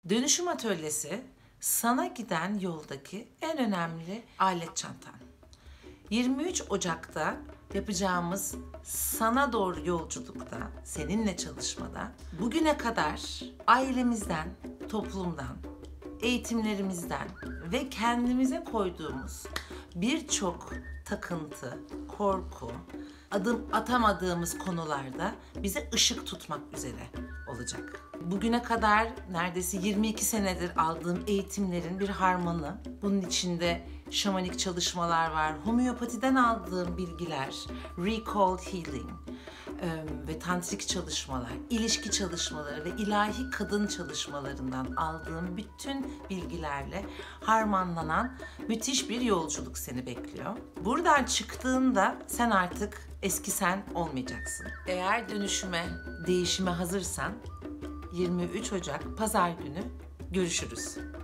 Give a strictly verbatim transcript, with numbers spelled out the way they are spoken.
Dönüşüm atölyesi sana giden yoldaki en önemli alet çantan. yirmi üç Ocak'ta yapacağımız sana doğru yolculukta, seninle çalışmada bugüne kadar ailemizden, toplumdan, eğitimlerimizden ve kendimize koyduğumuz birçok takıntı, korku, adım atamadığımız konularda bize ışık tutmak üzere olacak. Bugüne kadar neredeyse yirmi iki senedir aldığım eğitimlerin bir harmanı. Bunun içinde şamanik çalışmalar var, homeopatiden aldığım bilgiler, recall healing ve tantrik çalışmalar, ilişki çalışmaları ve ilahi kadın çalışmalarından aldığım bütün bilgilerle harmanlanan müthiş bir yolculuk seni bekliyor. Buradan çıktığında sen artık eski sen olmayacaksın. Eğer dönüşüme, değişime hazırsan yirmi üç Ocak Pazar günü görüşürüz.